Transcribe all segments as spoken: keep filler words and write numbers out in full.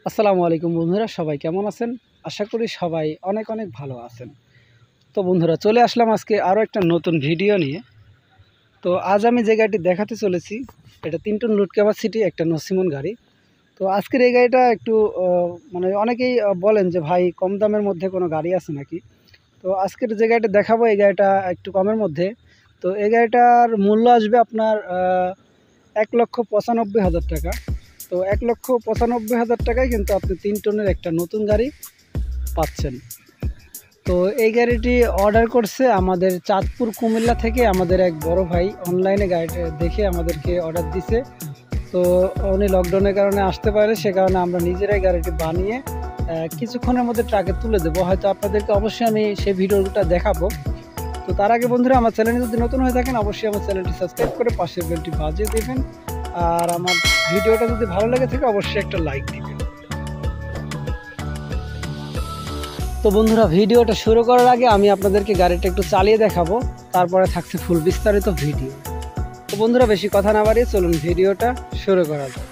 আসসালামু আলাইকুম বন্ধুরা, সবাই কেমন আছেন? আশা করি সবাই অনেক অনেক ভালো আছেন। তো বন্ধুরা, চলে আসলাম আজকে আরও একটা নতুন ভিডিও নিয়ে। তো আজ আমি যে গাড়িটি দেখাতে চলেছি, এটা তিন টন লোড ক্যাপাসিটি একটা নসিমন গাড়ি। তো আজকের এই গাড়িটা একটু মানে অনেকেই বলেন যে ভাই কম দামের মধ্যে কোনো গাড়ি আছে নাকি। তো আজকের যে গাড়িটা দেখাবো এই গাড়িটা একটু কমের মধ্যে। তো এই গাড়িটার মূল্য আসবে আপনার এক লক্ষ পঁচানব্বই হাজার টাকা। তো এক লক্ষ পঁচানব্বই হাজার টাকায় কিন্তু আপনি তিন টনের একটা নতুন গাড়ি পাচ্ছেন। তো এই গাড়িটি অর্ডার করছে আমাদের চাঁদপুর কুমিল্লা থেকে আমাদের এক বড় ভাই। অনলাইনে গাড়িটা দেখে আমাদেরকে অর্ডার দিছে। তো উনি লকডাউনের কারণে আসতে পারে, সে কারণে আমরা নিজেরাই গাড়িটি বানিয়ে কিছুক্ষণের মধ্যে ট্রাকে তুলে দেবো। হয়তো আপনাদেরকে অবশ্যই আমি সেই ভিডিওটা দেখাবো। তো তার আগে বন্ধুরা, আমার চ্যানেলে যদি নতুন হয়ে থাকেন অবশ্যই আমার চ্যানেলটি সাবস্ক্রাইব করে পাশের বেলটি বাজিয়ে দেবেন। আর আমার ভিডিওটা যদি ভালো লাগে থাকে অবশ্যই একটা লাইক দিবেন। তো বন্ধুরা, ভিডিওটা শুরু করার আগে আমি আপনাদেরকে গাড়িটা একটু চালিয়ে দেখাবো, তারপরে থাকছে ফুল বিস্তারিত ভিডিও। তো বন্ধুরা, বেশি কথা না বাড়িয়ে চলুন ভিডিওটা শুরু করা যাক।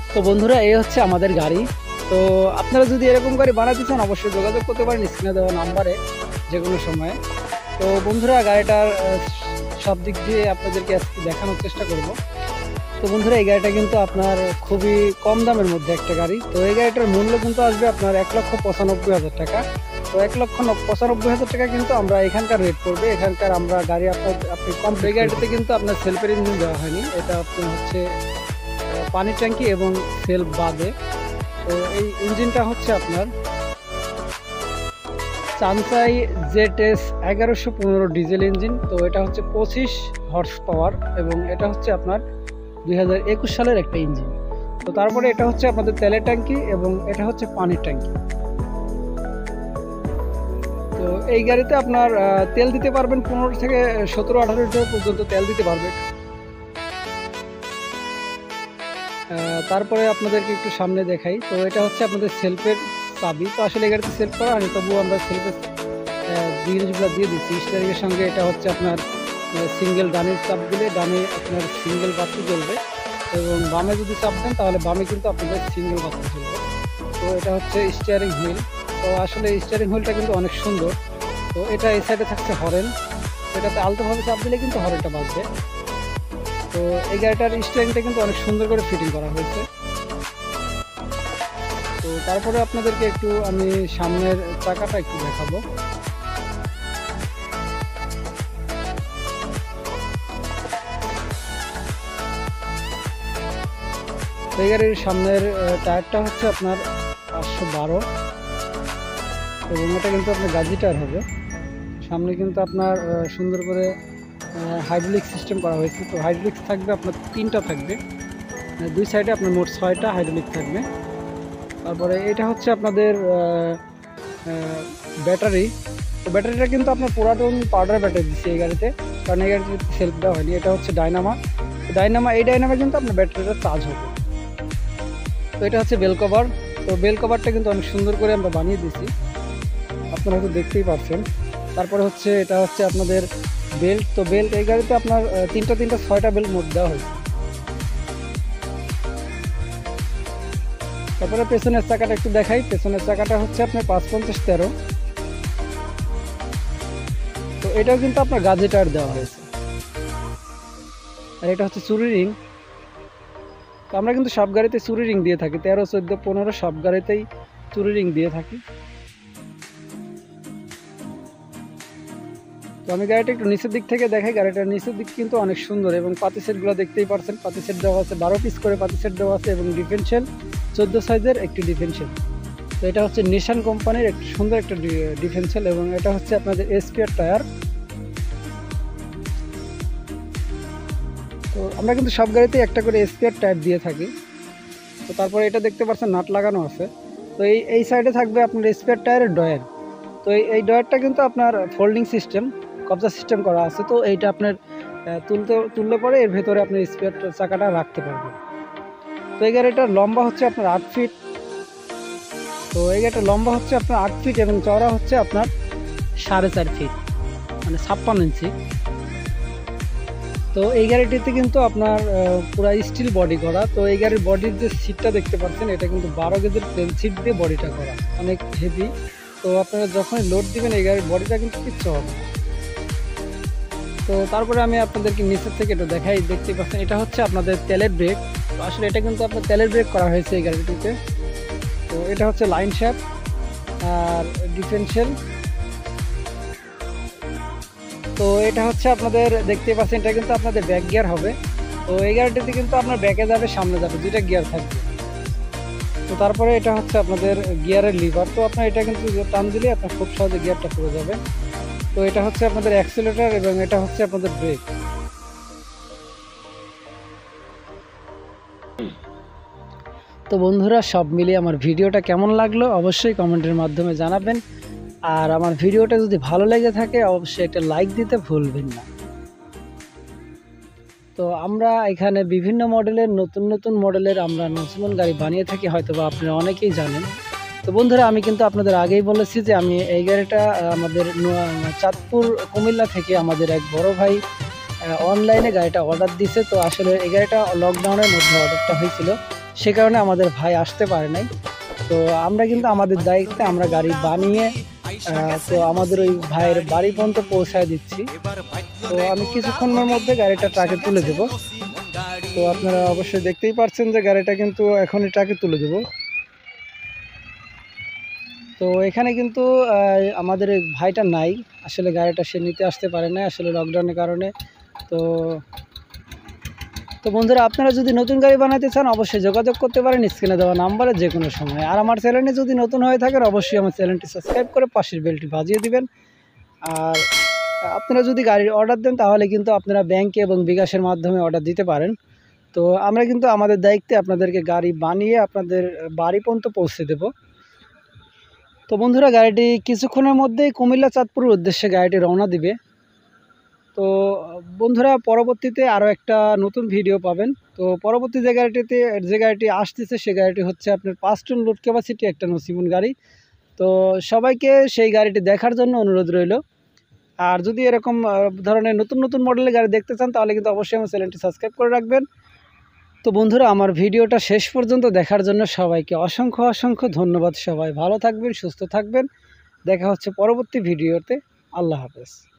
তো বন্ধুরা, এই হচ্ছে আমাদের গাড়ি। তো আপনারা যদি এরকম গাড়ি বানাতে চান অবশ্যই যোগাযোগ করতে পারেন স্ক্রিনে দেওয়া নাম্বারে যে কোনো সময়ে। তো বন্ধুরা, গাড়িটার সব দিক দিয়ে আপনাদেরকে আজকে দেখানোর চেষ্টা করব। তো বন্ধুরা, এই গাড়িটা কিন্তু আপনার খুবই কম দামের মধ্যে একটা গাড়ি। তো এই গাড়িটার মূল্য কিন্তু আসবে আপনার এক লক্ষ পঁচানব্বই হাজার টাকা। তো এক লক্ষ পঁচানব্বই হাজার টাকা কিন্তু আমরা এখানকার রেট করবে। এখানকার আমরা গাড়ি আপনার আপনি কম, এই গাড়িটাতে কিন্তু আপনার সেলফের ইঞ্জিন দেওয়া হয়নি, এটা আপনার হচ্ছে পানির ট্যাঙ্কি এবং সেলফ বাদে। তো এই ইঞ্জিনটা হচ্ছে আপনার চানসাই জেড এস এগারোশো পনেরো ডিজেল ইঞ্জিন। তো এটা হচ্ছে পঁচিশ হর্স পাওয়ার এবং এটা হচ্ছে আপনার দুই হাজার একুশ সালের একটা ইঞ্জিন। তো তারপরে এটা হচ্ছে আপনাদের তেলের ট্যাঙ্কি এবং এটা হচ্ছে পানির ট্যাঙ্কি। তো এই গাড়িতে আপনার তেল দিতে পারবেন পনেরো থেকে সতেরো আঠারো লিটার পর্যন্ত তেল দিতে পারবেন। তারপরে আপনাদেরকে একটু সামনে দেখাই। তো এটা হচ্ছে আপনাদের সেলফের চাবি। তো আসলে এই গাড়িতে সেলফ করা হয়নি, তবুও আমরা সেলফের জিনিসগুলো দিয়ে দিচ্ছি স্টিয়ারিংয়ের সঙ্গে। এটা হচ্ছে আপনার সিঙ্গেল ডানের চাপ দিলে ডানে আপনার সিঙ্গেল বাতি জ্বলবে এবং বামে যদি চাপ দেন তাহলে বামে কিন্তু আপনাদের সিঙ্গেল বাতি জ্বলবে। তো এটা হচ্ছে স্টিয়ারিং হুইল। তো আসলে স্টিয়ারিং হুইলটা কিন্তু অনেক সুন্দর। তো এটা এই সাইডে থাকছে হরেন, এটাতে আলতোভাবে চাপ দিলে কিন্তু হরেনটা বাজবে। তো এই গাড়িটার স্টিয়ারিংটা কিন্তু অনেক সুন্দর করে ফিটিং করা হয়েছে। তো তারপরে আপনাদেরকে একটু আমি সামনের চাকাটা একটু দেখাবো। এই গাড়ির সামনের টায়ারটা হচ্ছে আপনার পাঁচশো বারো এবং এটা কিন্তু আপনার গাজি টায়ার হবে। সামনে কিন্তু আপনার সুন্দর করে হাইড্রোলিক সিস্টেম করা হয়েছে। তো হাইড্রোলিক থাকবে আপনার তিনটা থাকবে, দুই সাইডে আপনার মোট ছয়টা হাইড্রোলিক থাকবে। তারপরে এটা হচ্ছে আপনাদের ব্যাটারি। তো ব্যাটারিটা কিন্তু আপনার পুরাতন পাউডার ব্যাটারি দিচ্ছে এই গাড়িতে, কারণ এই গাড়িতে সেলফ দেওয়া হয়নি। এটা হচ্ছে ডাইনামা ডাইনামা এই ডাইনামা কিন্তু আপনার ব্যাটারিটা চার্জ হবে। তো এটা হচ্ছে বেল কভার। তো বেল কভারটা কিন্তু অনেক সুন্দর করে আমরা বানিয়ে দিয়েছি, আপনারা হয়তো দেখতেই পাচ্ছেন। তারপরে হচ্ছে এটা হচ্ছে আপনাদের বেল্ট। তো বেল্ট এই গাড়িতে আপনার তিনটা তিনটা ছয়টা বেল্ট মোট দেওয়া হয়েছে। তারপরে পেছনের চাকাটা একটু দেখাই। পেছনের চাকাটা হচ্ছে আপনার পাঁচ পঞ্চাশ তেরো। তো এটাও কিন্তু আপনার গাজি টায়ার দেওয়া হয়েছে। আর এটা হচ্ছে চুরি রিং। তো আমরা কিন্তু সব গাড়িতে চুরি রিং দিয়ে থাকি, তেরো চোদ্দো পনেরো সব গাড়িতেই চুরি রিং দিয়ে থাকি। তো আমি গাড়িটা একটু নিচের দিক থেকে দেখাই। গাড়িটার নিচের দিক কিন্তু অনেক সুন্দর এবং পাতি সেটগুলো দেখতেই পারছেন। পাতি সেট দেওয়া আছে, বারো পিস করে পাতি সেট দেওয়া আছে এবং ডিফেন্সিয়াল চোদ্দো সাইজের একটি ডিফেন্সিয়াল। তো এটা হচ্ছে নিশান কোম্পানির একটু সুন্দর একটা ডিফেন্সিয়াল এবং এটা হচ্ছে আপনাদের এসপিআর টায়ার। তো আমরা কিন্তু সব গাড়িতেই একটা করে এসপিআর টায়ার দিয়ে থাকি। তো তারপরে এটা দেখতে পাচ্ছেন নাট লাগানো আছে। তো এই এই সাইডে থাকবে আপনার এসপিআর টায়ারের ডয়ার। তো এই এই ডয়ারটা কিন্তু আপনার ফোল্ডিং সিস্টেম, কবজা সিস্টেম করা আছে। তো এইটা আপনার তুলতে তুললে পরে এর ভেতরে আপনি স্পেয়ার চাকাটা রাখতে পারবেন। তো এই গাড়িটার লম্বা হচ্ছে আপনার আট ফিট। তো এই গাড়িটার লম্বা হচ্ছে আপনার আট ফিট এবং চওড়া হচ্ছে আপনার সাড়ে চার ফিট, মানে ছাপ্পান্ন ইঞ্চি। তো এই গাড়িটিতে কিন্তু আপনার পুরো স্টিল বডি করা। তো এই গাড়ির বডির যে সিটটা দেখতে পাচ্ছেন এটা কিন্তু বারো গেজের প্লেন সিট দিয়ে বডিটা করা, অনেক হেভি। তো আপনারা যখনই লোড দিবেন এই গাড়ির বডিটা কিন্তু কিচ্ছু হবে। তো তারপরে আমি আপনাদেরকে নিচের থেকে একটু দেখাই। দেখতে পাচ্ছেন এটা হচ্ছে আপনাদের তেলের ব্রেক। তো আসলে এটা কিন্তু আপনার তেলের ব্রেক করা হয়েছে এই গাড়িটিতে। তো এটা হচ্ছে লাইন শ্যাফট আর ডিফারেনশিয়াল। তো এটা হচ্ছে আপনাদের দেখতে পাচ্ছেন এটা কিন্তু আপনাদের ব্যাক গিয়ার হবে। তো এই গাড়িটিতে কিন্তু আপনার ব্যাকে যাবে সামনে যাবে দুইটা গিয়ার থাকবে। তো তারপরে এটা হচ্ছে আপনাদের গিয়ারের লিভার। তো আপনার এটা কিন্তু টান দিলে আপনার খুব সহজে গিয়ারটা পড়ে যাবে। তো এটা হচ্ছে আপনাদের অ্যাক্সিলারেটর এবং এটা হচ্ছে আপনাদের ব্রেক। তো বন্ধুরা, সব মিলিয়ে আমার ভিডিওটা কেমন লাগলো অবশ্যই কমেন্টের মাধ্যমে জানাবেন। আর আমার ভিডিওটা যদি ভালো লেগে থাকে অবশ্যই একটা লাইক দিতে ভুলবেন না। তো আমরা এখানে বিভিন্ন মডেলের নতুন নতুন মডেলের আমরা নতুন গাড়ি বানিয়ে থাকি, হয়তো বা আপনারা অনেকেই জানেন। তো বন্ধুরা, আমি কিন্তু আপনাদের আগেই বলেছি যে আমি এই গাড়িটা আমাদের চাঁদপুর কুমিল্লা থেকে আমাদের এক বড় ভাই অনলাইনে গাড়িটা অর্ডার দিছে। তো আসলে এই গাড়িটা লকডাউনের মধ্যে অর্ডারটা হয়েছিল, সে কারণে আমাদের ভাই আসতে পারে নাই। তো আমরা কিন্তু আমাদের দায়িত্বে আমরা গাড়ি বানিয়ে তো আমাদের ওই ভাইয়ের বাড়ি পর্যন্ত পৌঁছায় দিচ্ছি। তো আমি কিছুক্ষণের মধ্যে গাড়িটা ট্রাকে তুলে দেব। তো আপনারা অবশ্যই দেখতেই পাচ্ছেন যে গাড়িটা কিন্তু এখনই ট্রাকে তুলে দেব। তো এখানে কিন্তু আমাদের ভাইটা নাই, আসলে গাড়িটা সে নিতে আসতে পারে না আসলে লকডাউনের কারণে। তো তো বন্ধুরা, আপনারা যদি নতুন গাড়ি বানাতে চান অবশ্যই যোগাযোগ করতে পারেন স্ক্রিনে দেওয়া নাম্বারে যে কোনো সময়। আর আমার চ্যানেলে যদি নতুন হয়ে থাকেন অবশ্যই আমার চ্যানেলটি সাবস্ক্রাইব করে পাশের বেলটি বাজিয়ে দিবেন। আর আপনারা যদি গাড়ির অর্ডার দেন তাহলে কিন্তু আপনারা ব্যাংকে এবং বিকাশের মাধ্যমে অর্ডার দিতে পারেন। তো আমরা কিন্তু আমাদের দায়িত্বে আপনাদেরকে গাড়ি বানিয়ে আপনাদের বাড়ি পর্যন্ত পৌঁছে দেব। তো বন্ধুরা, গাড়িটি কিছুক্ষণের মধ্যেই কুমিল্লা চাঁদপুরের উদ্দেশ্যে গাড়িটি রওনা দিবে। তো বন্ধুরা, পরবর্তীতে আরও একটা নতুন ভিডিও পাবেন। তো পরবর্তী যে গাড়িটিতে যে গাড়িটি আসতেছে সে গাড়িটি হচ্ছে আপনার পাঁচ টন লোড ক্যাপাসিটি একটা নসিমন গাড়ি। তো সবাইকে সেই গাড়িটি দেখার জন্য অনুরোধ রইল। আর যদি এরকম ধরনের নতুন নতুন মডেলের গাড়ি দেখতে চান তাহলে কিন্তু অবশ্যই আমার চ্যানেলটি সাবস্ক্রাইব করে রাখবেন। তো বন্ধুরা, আমার ভিডিওটা শেষ পর্যন্ত দেখার জন্য সবাইকে অসংখ্য অসংখ্য ধন্যবাদ। সবাই ভালো থাকবেন, সুস্থ থাকবেন। দেখা হচ্ছে পরবর্তী ভিডিওতে। আল্লাহ হাফেজ।